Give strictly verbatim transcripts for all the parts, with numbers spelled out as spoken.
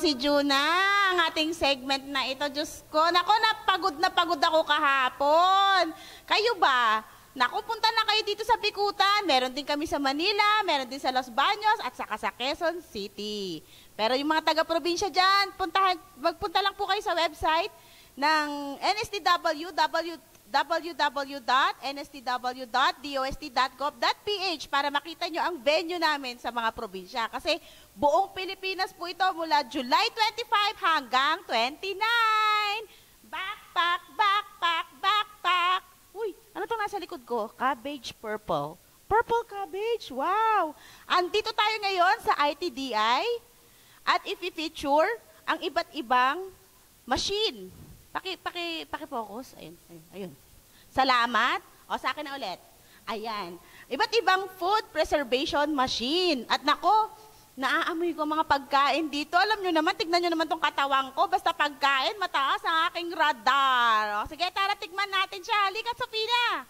si Joona, ang ating segment na ito. Diyos ko, nako, napagod na pagod ako kahapon. Kayo ba? Naku, punta na kayo dito sa Bikutan. Meron din kami sa Manila, meron din sa Los Baños, at saka sa Quezon City. Pero yung mga taga-probinsya dyan, puntahan, magpunta lang po kayo sa website ng N S T W, w w w dot n s t w dot d o s t dot gov dot p h para makita nyo ang venue namin sa mga probinsya. Kasi buong Pilipinas po ito mula July twenty-five hanggang twenty-nine. Backpack, backpack, backpack. Uy, ano itong nasa likod ko? Cabbage purple. Purple cabbage, wow! Andito tayo ngayon sa I T D I at i-feature ang iba't ibang machine. Paki, paki, paki-focus. Ayun, ayun, ayun. Salamat. O, sa akin na ulit. Ayan. Iba't ibang food preservation machine. At nako, naaamoy ko mga pagkain dito. Alam nyo naman, tignan nyo naman tong katawang ko. Basta pagkain, mataas ang aking radar. O, sige, tara, tigman natin siya. Halika, Sofina.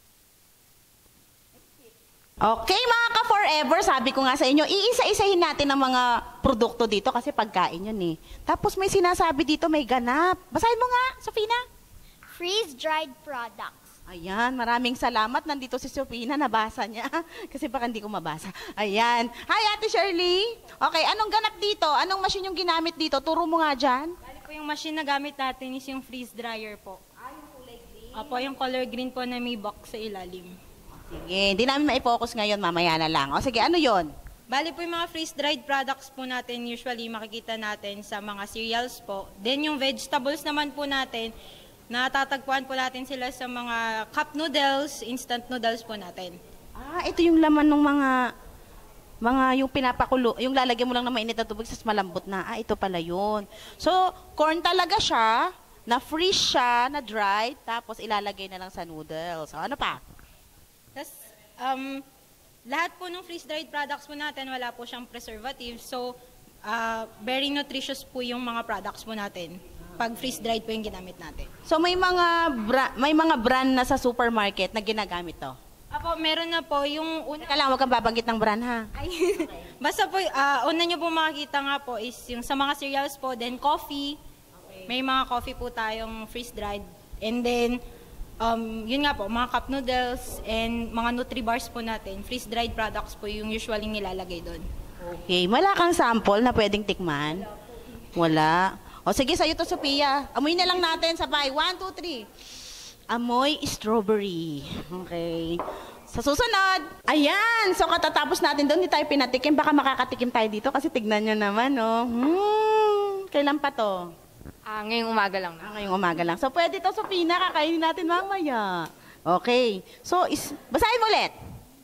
Okay, mga ka-forever, sabi ko nga sa inyo, iisa-isahin natin ang mga produkto dito kasi pagkain yun eh. Tapos may sinasabi dito, may ganap. Basahin mo nga, Sofina. Freeze-dried products. Ayan, maraming salamat. Nandito si Sofina, nabasa niya. Kasi baka hindi ko mabasa. Ayan. Hi, Ate Shirley. Okay, anong ganap dito? Anong machine yung ginamit dito? Turo mo nga dyan. Bali po yung machine na gamit natin is yung freeze dryer po. Ah, yung kulay green? Opo, yung color green po na may box sa ilalim. Sige, hindi namin mai-focus ngayon, mamaya na lang. O sige, ano yon? Bali po yung mga freeze-dried products po natin, usually makikita natin sa mga cereals po. Then yung vegetables naman po natin, natatagpuan po natin sila sa mga cup noodles, instant noodles po natin. Ah, ito yung laman ng mga, mga yung pinapakulo, yung lalagyan mo lang ng mainit na tubig, sas malambot na. Ah, ito pala yun. So, corn talaga siya, na-freeze siya, na-dried, tapos ilalagay na lang sa noodles. So, ano pa? Tapos, um, lahat po ng freeze-dried products po natin, wala po siyang preservative. So, uh, very nutritious po yung mga products po natin. Pag freeze-dried po yung ginamit natin. So, may mga, bra- may mga brand na sa supermarket na ginagamit to? Apo, meron na po yung una. Teka lang, huwag kang babanggit ng brand, ha? Ay, basta po, uh, una nyo po makikita nga po is yung sa mga cereals po, then coffee. Okay. May mga coffee po tayong freeze-dried. And then, Um, yun nga po, mga cup noodles and mga Nutri-Bars po natin, freeze-dried products po yung usually nilalagay doon. Okay, wala kang sample na pwedeng tikman? Wala. O sige, sa'yo to, Sophia. Amoy na lang natin, sabay. One, two, three. Amoy strawberry. Okay. Sa susunod, ayan. So katatapos natin doon, hindi tayo pinatikim. Baka makakatikim tayo dito kasi tignan nyo naman, oh. Hmm, kailan pa to? Ah, ngayong umaga lang na. Ah, ngayong umaga lang. So, pwede to, Sofina, kakainin natin mamaya. Okay. So, is, basahin mo ulit.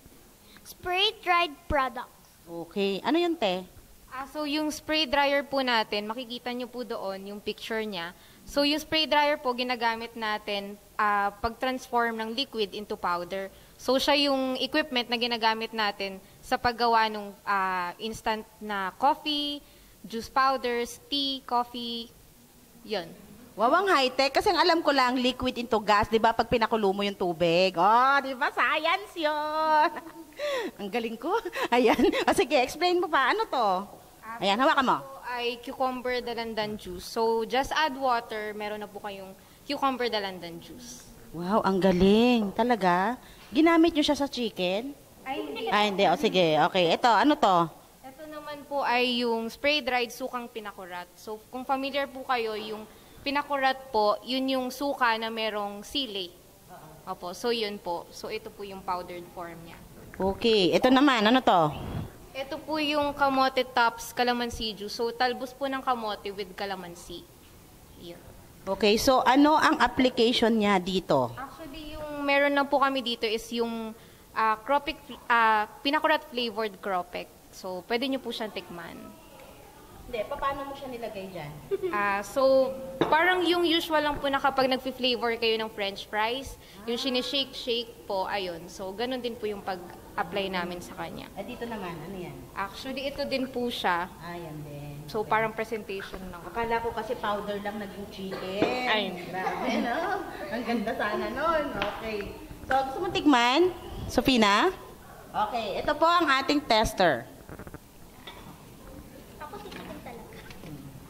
Spray-dried products. Okay. Ano yun, te? Ah, so yung spray dryer po natin, makikita nyo po doon yung picture niya. So yung spray dryer po, ginagamit natin ah, pag-transform ng liquid into powder. So siya yung equipment na ginagamit natin sa paggawa ng ah, instant na coffee, juice powders, tea, coffee, yun. Wawang high-tech. Kasi ang alam ko lang, liquid into gas. Di ba? Pag pinakulo mo yung tubig. Oh, di ba? Science yun. Ang galing ko. Ayan. O sige, explain mo pa. Ano to? Ayan, hawakan mo. Ito ay cucumber dalandan juice. So just add water, meron na po kayong cucumber dalandan juice. Wow, ang galing. Talaga? Ginamit nyo siya sa chicken? Ay, hindi. Ah, hindi. O sige, okay. Ito, ano to? Ito naman po ay yung spray-dried sukang pinakurat. So kung familiar po kayo, yung pinakurat po, yun yung suka na merong sili. Opo, so yun po. So ito po yung powdered form niya. Okay. Ito naman, ano to? Ito po yung kamote tops calamansi juice. So talbos po ng kamote with calamansi. Yun. Okay, so ano ang application niya dito? Actually, yung meron na po kami dito is yung uh, cropek, uh, pinakurat flavored cropek. So pwede nyo po siyang tikman. Hindi, paano mo siya nilagay dyan? Ah, so, parang yung usual lang po na kapag nag-flavor kayo ng french fries, yung sinishake-shake po, ayun. So, ganun din po yung pag-apply namin sa kanya. Ah, dito naman, ano yan? Actually, ito din po siya. Ah, yan din. So, parang presentation lang. Akala ko kasi powder lang naging chicken. Ay. Grabe, no? Ang ganda sana nun. Okay. So, gusto mo tikman? Sofina? Okay, ito po ang ating tester. Ako titigil talaga.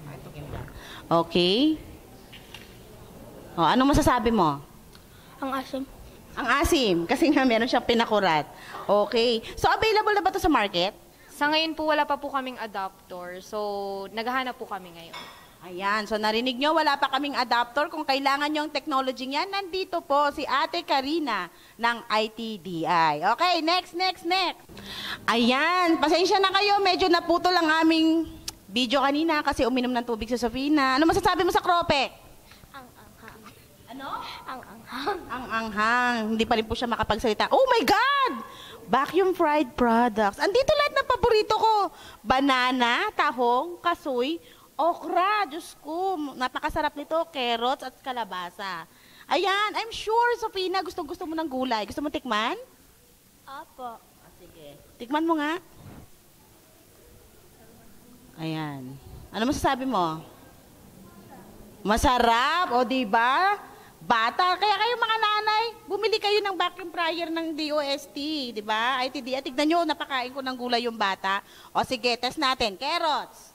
Okay? O, anong masasabi mo? Ang asim. Ang asim, kasi nga meron siyang pinakurat. Okay. So, available na ba to sa market? Sa ngayon po, wala pa po kaming adapter. So, naghahanap po kami ngayon. Ayan, so narinig nyo, wala pa kaming adapter. Kung kailangan nyo yung technology niyan, nandito po si Ate Karina ng I T D I. Okay, next, next, next. Ayan, pasensya na kayo, medyo naputol ang aming video kanina kasi uminom ng tubig si Sofina. Ano masasabi mo sa Cropek? Ang anghang. Ano? Ang anghang. Ang anghang. Hindi pa rin po siya makapagsalita. Oh my God! Vacuum fried products. Andito lahat ng paborito ko. Banana, tahong, kasoy, okra. Diyos ko, napakasarap nito. Carrots at kalabasa. Ayan, I'm sure, Sofina, gusto-gusto mo ng gulay. Gusto mo tikman? Opo. Ah, sige. Tikman mo nga. Ayan. Ano masasabi mo? Masarap, o diba? Bata, kaya kayo mga nanay, bumili kayo ng vacuum fryer ng D O S T, di ba? I T D. At tignan nyo, napakain ko ng gulay yung bata. O sige, test natin. Carrots.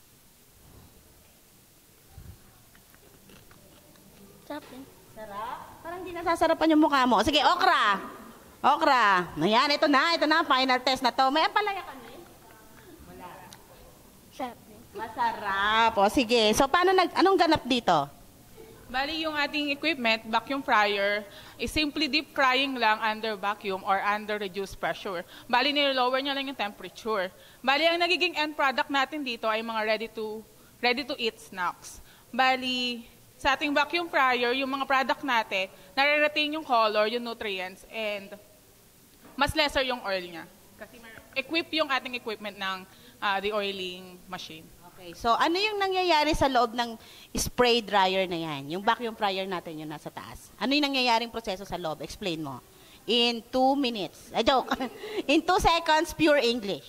Sarap din. Sarap? Parang hindi nasasarapan yung mukha mo. Sige, okra. Okra. Ayan, ito na, ito na, final test na to. May ampalaya ka na eh? Wala. Sarap din. Masarap. O sige, so paano nag, anong ganap dito? Bali, yung ating equipment, vacuum fryer, is simply deep frying lang under vacuum or under reduced pressure. Bali, nilo-lower niya lang yung temperature. Bali, ang nagiging end product natin dito ay mga ready to ready to eat snacks. Bali, sa ating vacuum fryer, yung mga product natin, nare-retain yung color, yung nutrients, and mas lesser yung oil niya. Kasi equip yung ating equipment ng uh, the oiling machine. Okay, so ano yung nangyayari sa loob ng spray dryer na yan? Yung vacuum fryer natin yung nasa taas. Ano yung nangyayaring proseso sa loob? Explain mo. In two minutes. A joke. In two seconds, pure English.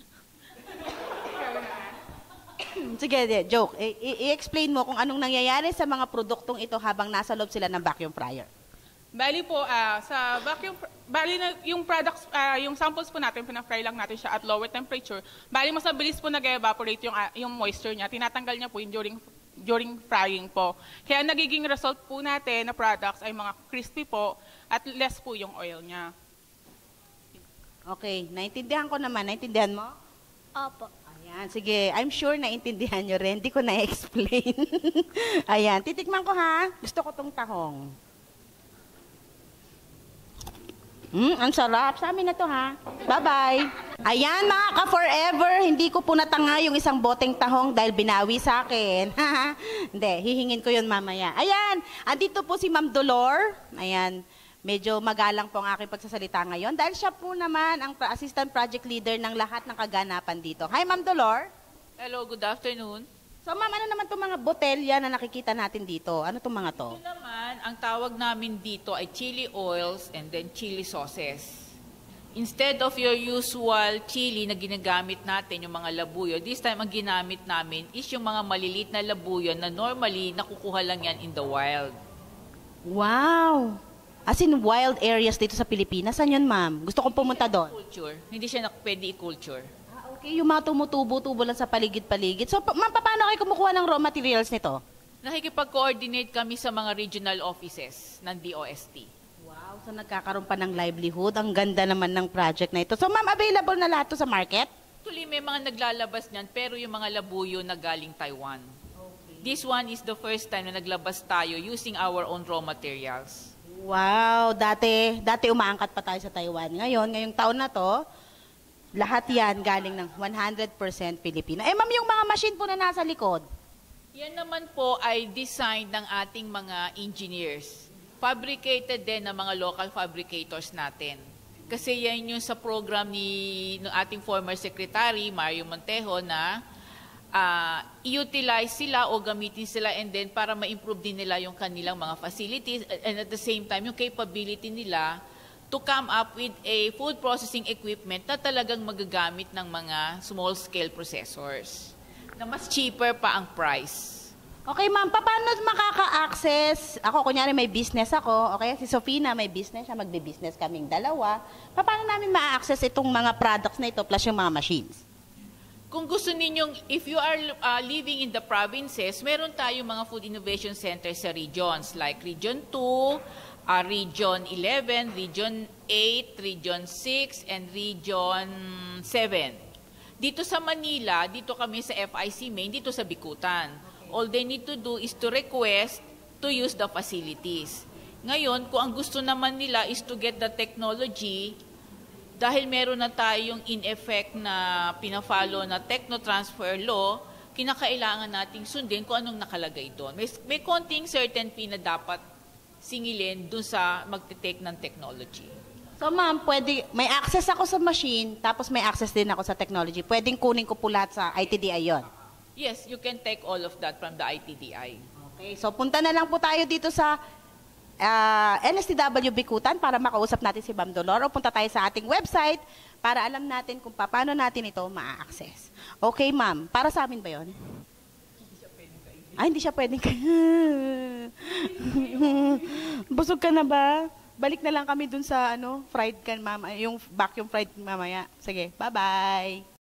Sige, de, joke. I- i- I-explain mo kung anong nangyayari sa mga produktong ito habang nasa loob sila ng vacuum fryer. Bali po, ah, sa vacuum, fr- bali na, yung products, ah, yung samples po natin, pina-fry lang natin siya at lower temperature. Bali, mas mabilis po nag-evaporate yung, ah, yung moisture niya. Tinatanggal niya po yung during, during frying po. Kaya nagiging result po natin na products ay mga crispy po at less po yung oil niya. Okay, naintindihan ko naman. Naintindihan mo? Opo. Ayan, sige. I'm sure naintindihan nyo rin. Hindi ko na-explain. Ayan, titikman ko ha. Gusto ko tong tahong. Hmm, ang sarap. Sa amin na to ha. Bye-bye. Ayan mga ka-forever, hindi ko po natanga yung isang boteng tahong dahil binawi sa akin. Hindi, hihingin ko yun mamaya. Ayan, andito po si Ma'am Dolor. Ayan, medyo magalang po ang aking pagsasalita ngayon dahil siya po naman ang assistant project leader ng lahat ng kaganapan dito. Hi Ma'am Dolor. Hello, good afternoon. So ma'am, ano naman itong mga botelya na nakikita natin dito? Ano itong mga to? Ito naman, ang tawag namin dito ay chili oils and then chili sauces. Instead of your usual chili na ginagamit natin, yung mga labuyo, this time ang ginamit namin is yung mga maliliit na labuyo na normally nakukuha lang yan in the wild. Wow! As in wild areas dito sa Pilipinas. Saan yun ma'am? Gusto kong pumunta doon. Culture. Hindi siya na pwede i-culture. Ah, okay, yung mga tumutubo-tubo lang sa paligid-paligid. So pa- ma'am, paano kayo kumukuha ng raw materials nito? Nakikipag-coordinate kami sa mga regional offices ng D O S T. Wow, so nagkakaroon pa ng livelihood. Ang ganda naman ng project na ito. So ma'am, available na lahat to sa market? Actually, may mga naglalabas niyan, pero yung mga labuyo na galing Taiwan. This one is the first time na naglabas tayo using our own raw materials. Wow, dati, dati umaangkat pa tayo sa Taiwan. Ngayon, ngayong taon na to, lahat yan galing ng one hundred percent Filipino. Eh ma'am, yung mga machine po na nasa likod? Yan naman po ay designed ng ating mga engineers. Fabricated din ng mga local fabricators natin. Kasi yan yung sa program ni ng ating former secretary, Mario Montejo, na uh, i-utilize sila o gamitin sila and then para ma-improve din nila yung kanilang mga facilities and at the same time yung capability nila to come up with a food processing equipment na talagang magagamit ng mga small-scale processors na mas cheaper pa ang price. Okay ma'am, pa- paano makaka-access? Ako, kunyari may business ako, okay? Si Sofina may business, siya magbe-business kaming dalawa. Pa- Paano namin ma-access itong mga products na ito plus yung mga machines? Kung gusto ninyong, if you are uh, living in the provinces, meron tayong mga food innovation centers sa regions like Region two, uh, Region eleven, Region eight, Region six, and Region seven. Dito sa Manila, dito kami sa F I C Main, dito sa Bikutan. All they need to do is to request to use the facilities. Ngayon, kung ang gusto naman nila is to get the technology, dahil meron na tayong in effect na pina-follow na techno-transfer law, kinakailangan nating sundin kung anong nakalagay doon. May, may konting certain fee na dapat singilin doon sa magte-take ng technology. So ma'am, pwede, may access ako sa machine, tapos may access din ako sa technology. Pwedeng kunin ko po lahat sa I T D I yon. Yes, you can take all of that from the I T D I. Okay, so punta na lang po tayo dito sa uh, N S T W Bikutan para makausap natin si Ma'am Dolor, o punta tayo sa ating website para alam natin kung paano natin ito ma-access. Okay, ma'am. Para sa amin ba yon? Ay, hindi siya pwedeng Busog ka na ba? Balik na lang kami dun sa ano, fried kan, ma'am. Yung vacuum fried mamaya. Sige, bye-bye.